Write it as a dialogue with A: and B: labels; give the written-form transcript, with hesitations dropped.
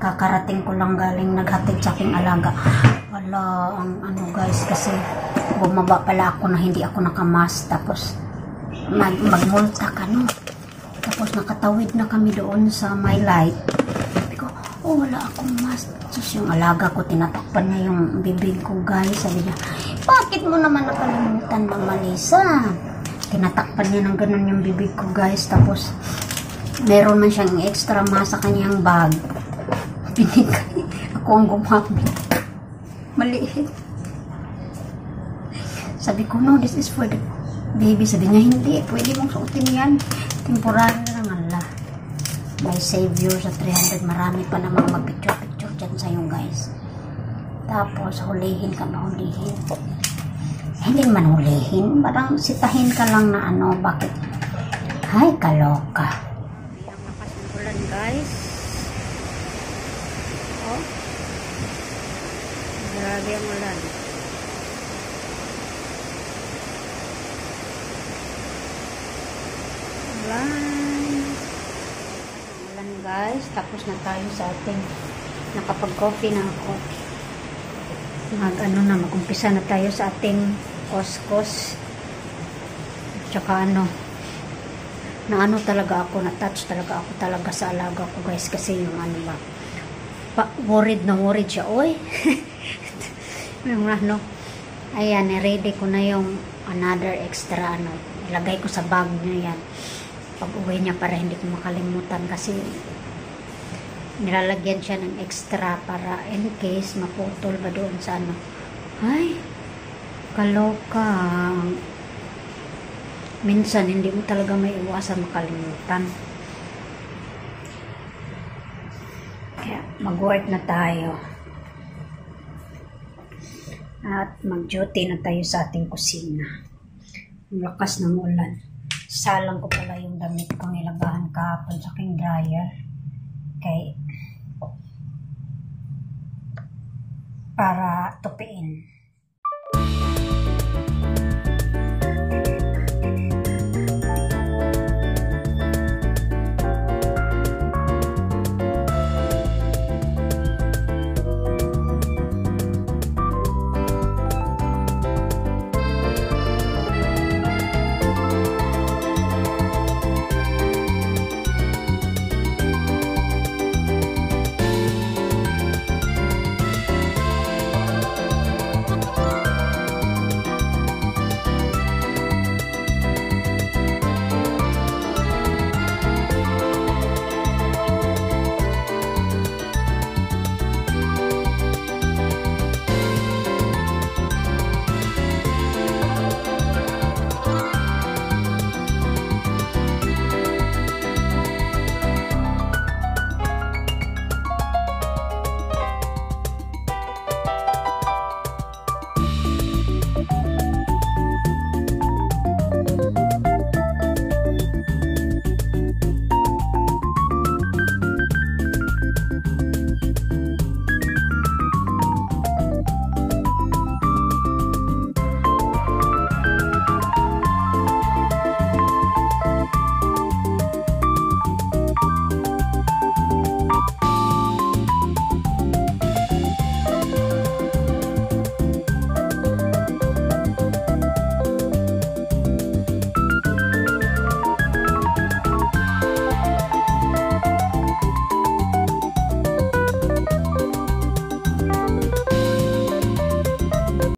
A: kakarating ko lang galing naghatid sa aking alaga. Wala, ang ano guys, kasi bumaba pala ako na hindi ako nakamas. Tapos, magmulta ka, no? Tapos, nakatawid na kami doon sa my light. Sabi ko, oh, wala akong mask. Tapos, yung alaga ko, tinatakpan niya yung bibig ko, guys. Sabi niya, bakit mo naman nakalimutan, Mama Lisa? Tinatakpan niya ng ganun yung bibig ko, guys. Tapos, meron man siyang extra mask sa kanyang bag. Binigay. Ako ang gumamit. Maliit. Sabi ko, no, this is for the baby. Sabi niya, hindi. Pwede mong suotin yan. Temporary lang, Allah. May savior sa 300. Marami pa namang mag-picture-picture dyan sa'yo, guys. Tapos, hulihin ka na, hulihin. Hindi man hulihin. Parang sitahin ka lang na ano, bakit? Hay, kaloka. Ang lakas ng ulan, guys. Oh. Grabe ang ulan. Ulan, guys. Tapos na tayo sa ating nakapag-coffee na ako. Mag-umpisa na tayo sa ating kuskus. Tsaka talaga ako, na-touch talaga ako talaga sa alaga ko, guys. Kasi yung worried siya, oy. Yung ayan, ready ko na yung another extra, ilagay ko sa bag niya yan. Pag uwi niya para hindi ko makalimutan kasi nilalagyan siya ng extra para in case maputol ba doon sa Ay, kaloka. Minsan, hindi mo talaga may iwasan makalimutan. Kaya, mag-work na tayo. At mag-duty na tayo sa ating kusina. Ang lakas ng ulan. Salang ko pala yung damit ko nilabahan kahapon sa aking dryer. Para tupiin.